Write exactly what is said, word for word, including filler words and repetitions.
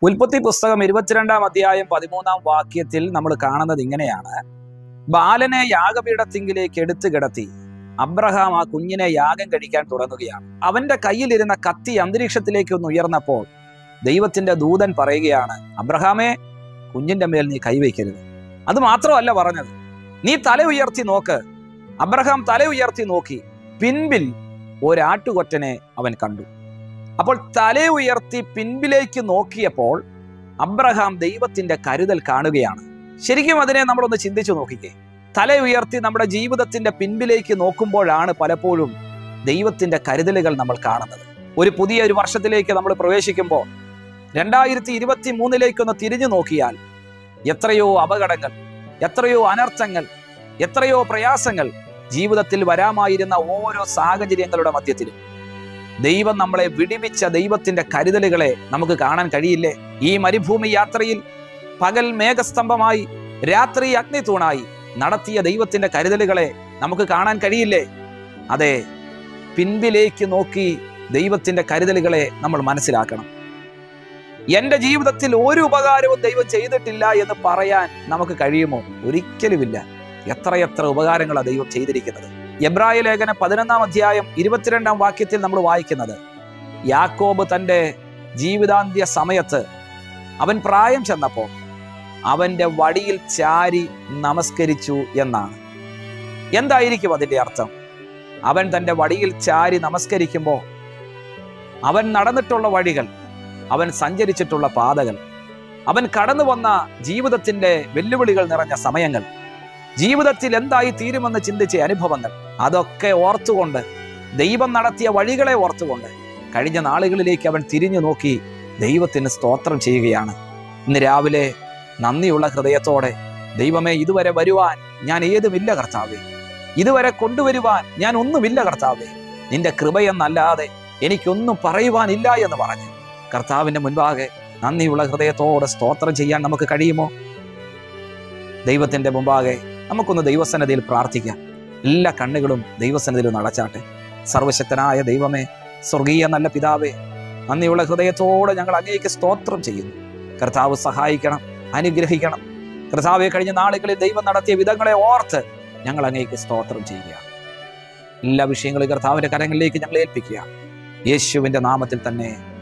ഉൽപ്പത്തി പുസ്തകം ഇരുപത്തിരണ്ടാം അധ്യായം പതിമൂന്നാം വാക്യത്തിൽ നമ്മൾ കാണുന്നത് ഇങ്ങനെയാണ്. ബാലനെ യാഗപീഠത്തിങ്കിലേക്ക് എടുത്തു കിടത്തി അബ്രഹാം ആ കുഞ്ഞിനെ യാഗം കഴിക്കാൻ തുടങ്ങുകയാണ്. അവന്റെ കയ്യിലിരുന്ന കത്തി അന്തരീക്ഷത്തിലേക്ക് ഒന്ന് ഉയർന്നപ്പോൾ ദൈവത്തിന്റെ ദൂതൻ പറയുകയാണ്, അബ്രഹാമേ, കുഞ്ഞിന്റെ മേൽ നീ കൈവയ്ക്കരുത്. അത് മാത്രമല്ല പറഞ്ഞത്, നീ തല ഉയർത്തി നോക്ക്. അബ്രഹാം തല ഉയർത്തി നോക്കി, പിൻപിൽ ഒരാട്ടുകൊറ്റനെ അവൻ കണ്ടു. അപ്പോൾ തല ഉയർത്തി പിൻപിലേക്ക് നോക്കിയപ്പോൾ അബ്രഹാം ദൈവത്തിന്റെ കരുതൽ കാണുകയാണ്. ശരിക്കും അതിനെ നമ്മളൊന്ന് ചിന്തിച്ചു നോക്കിക്കേ. തല ഉയർത്തി നമ്മുടെ ജീവിതത്തിന്റെ പിൻപിലേക്ക് നോക്കുമ്പോഴാണ് പലപ്പോഴും ദൈവത്തിന്റെ കരുതലുകൾ നമ്മൾ കാണുന്നത്. ഒരു പുതിയ ഒരു വർഷത്തിലേക്ക് നമ്മൾ പ്രവേശിക്കുമ്പോൾ രണ്ടായിരത്തി ഇരുപത്തി മൂന്നിലേക്കൊന്ന് തിരിഞ്ഞു നോക്കിയാൽ എത്രയോ അപകടങ്ങൾ, എത്രയോ അനർത്ഥങ്ങൾ, എത്രയോ പ്രയാസങ്ങൾ ജീവിതത്തിൽ വരാമായിരുന്ന ഓരോ സാഹചര്യങ്ങളുടെ മധ്യത്തിലും ദൈവം നമ്മളെ വിടിവിച്ച ദൈവത്തിന്റെ കരുതലുകളെ നമുക്ക് കാണാൻ കഴിയില്ലേ? ഈ മരുഭൂമി യാത്രയിൽ പകൽ മേഘസ്തംഭമായി രാത്രി അഗ്നിത്തൂണായി നടത്തിയ ദൈവത്തിന്റെ കരുതലുകളെ നമുക്ക് കാണാൻ കഴിയില്ലേ? അതെ, പിൻപിലേക്ക് നോക്കി ദൈവത്തിന്റെ കരുതലുകളെ നമ്മൾ മനസ്സിലാക്കണം. എൻ്റെ ജീവിതത്തിൽ ഒരു ഉപകാരവും ദൈവം ചെയ്തിട്ടില്ല എന്ന് പറയാൻ നമുക്ക് കഴിയുമോ? ഒരിക്കലുമില്ല. എത്രയെത്ര ഉപകാരങ്ങളാണ് ദൈവം ചെയ്തിരിക്കുന്നത്. എബ്രായ ലേഖനം പതിനൊന്നാം അധ്യായം ഇരുപത്തിരണ്ടാം വാക്യത്തിൽ നമ്മൾ വായിക്കുന്നത്, യാക്കോബ് തൻ്റെ ജീവിതാന്ത്യ സമയത്ത് അവൻ പ്രായം ചെന്നപ്പോൾ അവൻ്റെ വടിയിൽ ചാരി നമസ്കരിച്ചു എന്നാണ്. എന്തായിരിക്കും അതിൻ്റെ അർത്ഥം? അവൻ തൻ്റെ വടിയിൽ ചാരി നമസ്കരിക്കുമ്പോൾ അവൻ നടന്നിട്ടുള്ള വഴികൾ, അവൻ സഞ്ചരിച്ചിട്ടുള്ള പാതകൾ, അവൻ കടന്നു വന്ന ജീവിതത്തിൻ്റെ വെല്ലുവിളികൾ നിറഞ്ഞ സമയങ്ങൾ, ജീവിതത്തിൽ എന്തായി തീരുമെന്ന് ചിന്തിച്ച അനുഭവങ്ങൾ, അതൊക്കെ ഓർത്തുകൊണ്ട്, ദൈവം നടത്തിയ വഴികളെ ഓർത്തുകൊണ്ട് കഴിഞ്ഞ നാളുകളിലേക്ക് അവൻ തിരിഞ്ഞു നോക്കി ദൈവത്തിന് സ്തോത്രം ചെയ്യുകയാണ്. ഇന്ന് രാവിലെ നന്ദിയുള്ള ഹൃദയത്തോടെ, ദൈവമേ, ഇതുവരെ വരുവാൻ ഞാൻ ഏതുമില്ല കർത്താവേ, ഇതുവരെ കൊണ്ടുവരുവാൻ ഞാൻ ഒന്നുമില്ല കർത്താവേ, നിന്റെ കൃപയെന്നല്ലാതെ എനിക്കൊന്നും പറയുവാനില്ല എന്ന് പറഞ്ഞ് കർത്താവിൻ്റെ മുൻപാകെ നന്ദിയുള്ള ഹൃദയത്തോടെ സ്തോത്രം ചെയ്യാൻ നമുക്ക് കഴിയുമോ? ദൈവത്തിൻ്റെ മുമ്പാകെ നമുക്കൊന്ന് ദൈവസന്നിധിയിൽ പ്രാർത്ഥിക്കാം. എല്ലാ കണ്ണുകളും ദൈവസന്നിധിയിൽ നടച്ചാട്ടെ. സർവശക്തനായ ദൈവമേ, സ്വർഗീയ നല്ല പിതാവേ, നന്ദിയുള്ള ഹൃദയത്തോടെ ഞങ്ങൾ അങ്ങേക്ക് സ്തോത്രം ചെയ്യുന്നു. കർത്താവ് സഹായിക്കണം, അനുഗ്രഹിക്കണം. കർത്താവെ, കഴിഞ്ഞ നാളുകളിൽ ദൈവം നടത്തിയ വിധങ്ങളെ ഓർത്ത് ഞങ്ങൾ അങ്ങേക്ക് സ്തോത്രം ചെയ്യുക. എല്ലാ വിഷയങ്ങളും കർത്താവിൻ്റെ കരങ്ങളിലേക്ക് ഞങ്ങൾ ഏൽപ്പിക്കുക. യേശുവിൻ്റെ നാമത്തിൽ തന്നെ.